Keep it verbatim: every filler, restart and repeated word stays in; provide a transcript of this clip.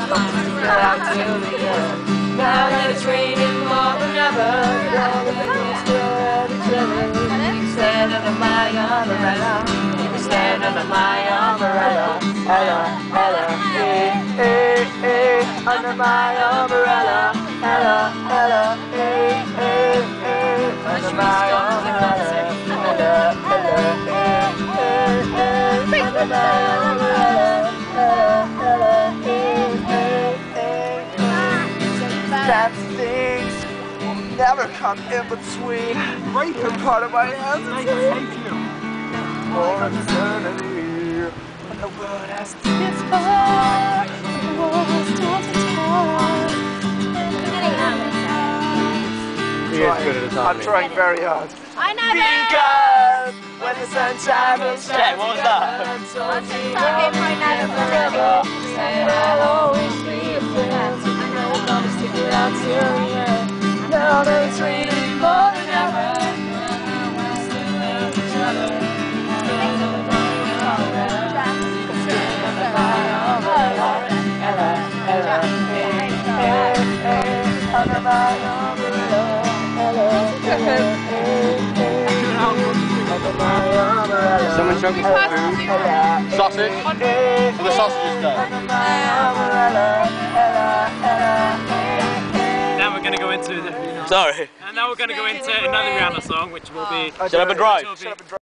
out till the end. Now that it's raining more than ever, all the people still at each other. You stand under my umbrella. You stand under my umbrella. Ella, Ella, eh, eh, eh, under my umbrella. Ella, Ella, eh, eh, eh, under my umbrella. Ella, Ella, eh, eh, eh, under my umbrella. Ella, Ella, eh, eh, eh. That's things will never come in between. Right here, part of my entity. For eternity. When the world has to get hard, the world has to He is good at the time. I'm trying very hard. I know. Because when the sunshine will shine. Okay, what was that? I'll always be a friend. I know we're gonna stick it out till the end. Now that it's raining more than ever, we're still at each other. Under my umbrella, Ella, Ella, under my umbrella. Someone chugging some food. Sausage? Where the sausages go? Now we're going to go into the... Sorry. And now we're going to go into another Rihanna song, which will be... Shut up and drive.